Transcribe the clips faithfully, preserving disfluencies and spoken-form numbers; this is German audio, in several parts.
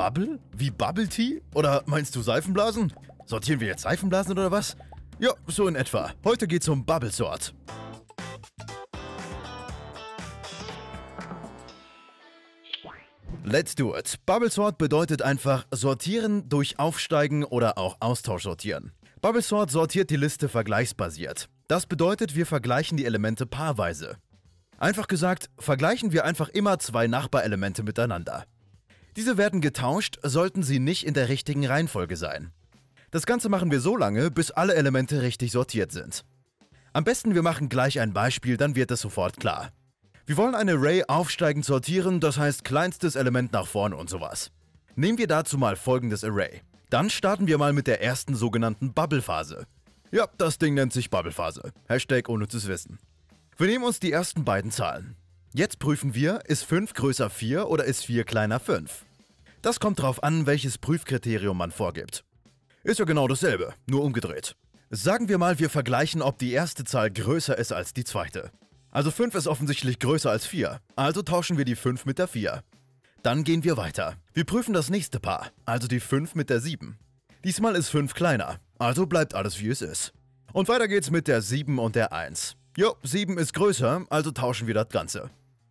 Bubble? Wie Bubble Tea? Oder meinst du Seifenblasen? Sortieren wir jetzt Seifenblasen oder was? Ja, so in etwa. Heute geht's um Bubble Sort. Let's do it. Bubble Sort bedeutet einfach sortieren durch Aufsteigen oder auch Austausch sortieren. Bubble Sort sortiert die Liste vergleichsbasiert. Das bedeutet, wir vergleichen die Elemente paarweise. Einfach gesagt, vergleichen wir einfach immer zwei Nachbarelemente miteinander. Diese werden getauscht, sollten sie nicht in der richtigen Reihenfolge sein. Das Ganze machen wir so lange, bis alle Elemente richtig sortiert sind. Am besten wir machen gleich ein Beispiel, dann wird es sofort klar. Wir wollen ein Array aufsteigend sortieren, das heißt kleinstes Element nach vorne und sowas. Nehmen wir dazu mal folgendes Array. Dann starten wir mal mit der ersten sogenannten Bubble-Phase. Ja, das Ding nennt sich Bubble-Phase. Hashtag unnützes Wissen. Wir nehmen uns die ersten beiden Zahlen. Jetzt prüfen wir, ist fünf größer vier oder ist vier kleiner fünf? Das kommt darauf an, welches Prüfkriterium man vorgibt. Ist ja genau dasselbe, nur umgedreht. Sagen wir mal, wir vergleichen, ob die erste Zahl größer ist als die zweite. Also fünf ist offensichtlich größer als vier, also tauschen wir die fünf mit der vier. Dann gehen wir weiter. Wir prüfen das nächste Paar, also die fünf mit der sieben. Diesmal ist fünf kleiner, also bleibt alles wie es ist. Und weiter geht's mit der sieben und der eins. Jo, sieben ist größer, also tauschen wir das Ganze.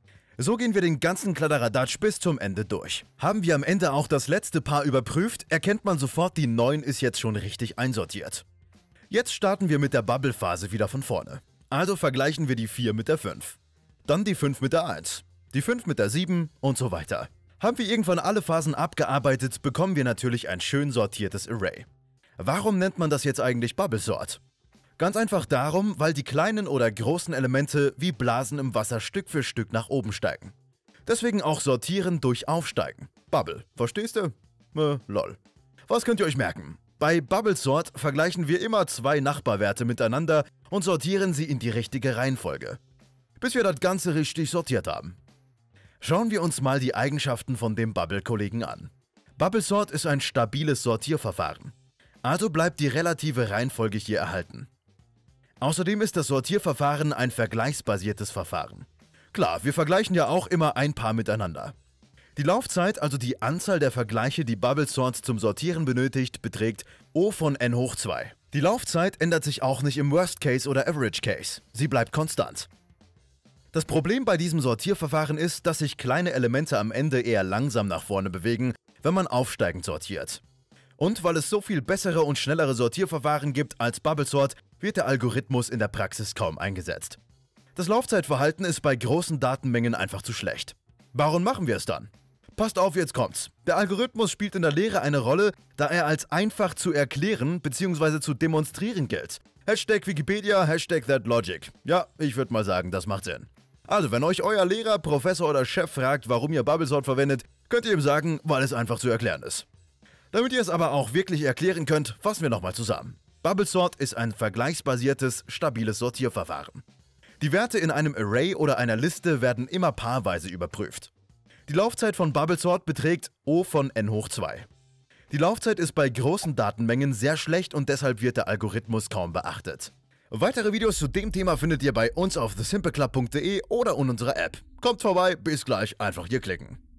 So gehen wir den ganzen Kladderadatsch bis zum Ende durch. Haben wir am Ende auch das letzte Paar überprüft, erkennt man sofort, die neun ist jetzt schon richtig einsortiert. Jetzt starten wir mit der Bubble-Phase wieder von vorne. Also vergleichen wir die vier mit der fünf. Dann die fünf mit der eins, die fünf mit der sieben und so weiter. Haben wir irgendwann alle Phasen abgearbeitet, bekommen wir natürlich ein schön sortiertes Array. Warum nennt man das jetzt eigentlich Bubble Sort? Ganz einfach darum, weil die kleinen oder großen Elemente wie Blasen im Wasser Stück für Stück nach oben steigen. Deswegen auch sortieren durch Aufsteigen. Bubble, verstehst du? Äh, lol. Was könnt ihr euch merken? Bei Bubble Sort vergleichen wir immer zwei Nachbarwerte miteinander und sortieren sie in die richtige Reihenfolge, bis wir das Ganze richtig sortiert haben. Schauen wir uns mal die Eigenschaften von dem Bubble-Kollegen an. Bubble Sort ist ein stabiles Sortierverfahren. Also bleibt die relative Reihenfolge hier erhalten. Außerdem ist das Sortierverfahren ein vergleichsbasiertes Verfahren. Klar, wir vergleichen ja auch immer ein Paar miteinander. Die Laufzeit, also die Anzahl der Vergleiche, die Bubble Sort zum Sortieren benötigt, beträgt O von n hoch zwei. Die Laufzeit ändert sich auch nicht im Worst Case oder Average Case. Sie bleibt konstant. Das Problem bei diesem Sortierverfahren ist, dass sich kleine Elemente am Ende eher langsam nach vorne bewegen, wenn man aufsteigend sortiert. Und weil es so viel bessere und schnellere Sortierverfahren gibt als Bubble Sort, wird der Algorithmus in der Praxis kaum eingesetzt. Das Laufzeitverhalten ist bei großen Datenmengen einfach zu schlecht. Warum machen wir es dann? Passt auf, jetzt kommt's. Der Algorithmus spielt in der Lehre eine Rolle, da er als einfach zu erklären bzw. zu demonstrieren gilt. Hashtag Wikipedia, Hashtag ThatLogic. Ja, ich würde mal sagen, das macht Sinn. Also, wenn euch euer Lehrer, Professor oder Chef fragt, warum ihr Bubble Sort verwendet, könnt ihr ihm sagen, weil es einfach zu erklären ist. Damit ihr es aber auch wirklich erklären könnt, fassen wir nochmal zusammen. Bubble Sort ist ein vergleichsbasiertes, stabiles Sortierverfahren. Die Werte in einem Array oder einer Liste werden immer paarweise überprüft. Die Laufzeit von Bubble Sort beträgt O von n hoch zwei. Die Laufzeit ist bei großen Datenmengen sehr schlecht und deshalb wird der Algorithmus kaum beachtet. Weitere Videos zu dem Thema findet ihr bei uns auf the simple club punkt de oder in unserer App. Kommt vorbei, bis gleich, einfach hier klicken.